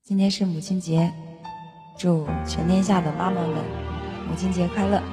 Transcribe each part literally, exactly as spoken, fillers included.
今天是母亲节，祝全天下的妈妈们母亲节快乐。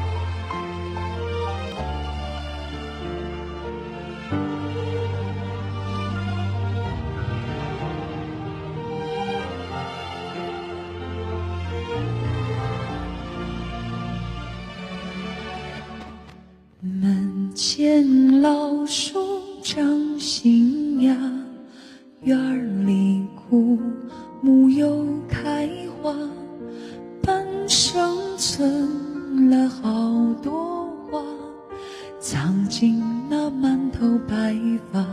门前老树长新芽，院里枯木又开花，半生存了好多话，藏进那满头白发。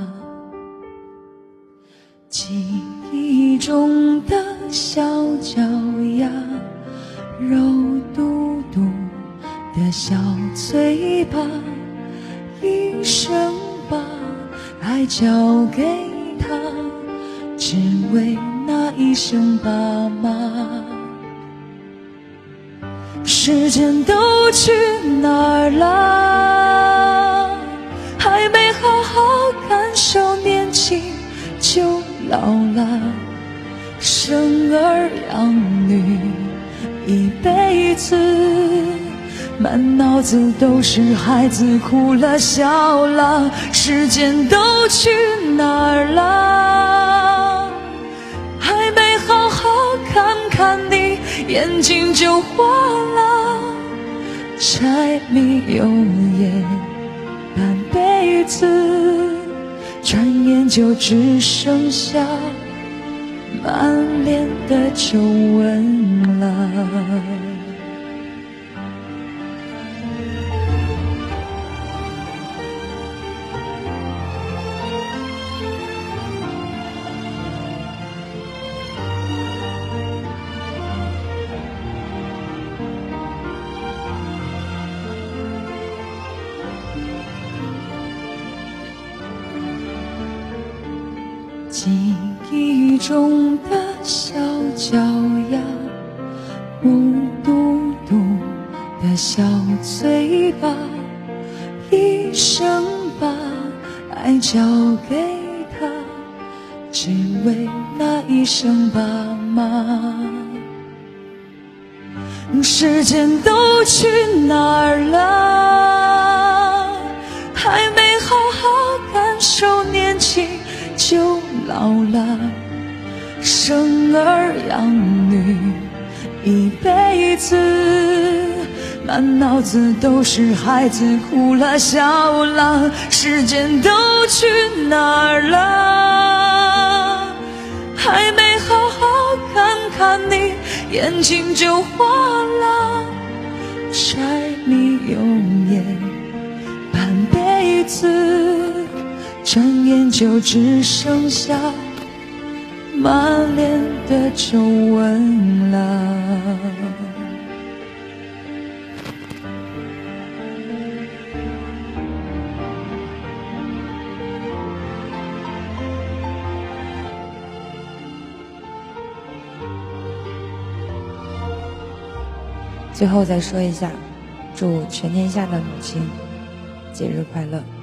记忆中的小脚丫，肉嘟嘟的小嘴巴，一生把爱交给他，只为那一声爸妈。时间都去哪儿了？还没好好感受年轻就老了，生儿养女一辈子，满脑子都是孩子哭了笑了。时间都去哪儿了？还没好好看看你，眼睛就花了。柴米油盐半辈子，转眼就只剩下满脸的皱纹了。记忆中的小脚丫，木嘟嘟的小嘴巴，一生把爱交给他，只为那一声爸妈。时间都去哪儿了？还没好好感受年轻就老了，生儿养女一辈子，满脑子都是孩子哭了笑了。时间都去哪儿了？还没好好看看你，眼睛就花了。柴米油盐半辈子，转眼就只剩下满脸的皱纹了。 最后再说一下，祝全天下的母亲节日快乐。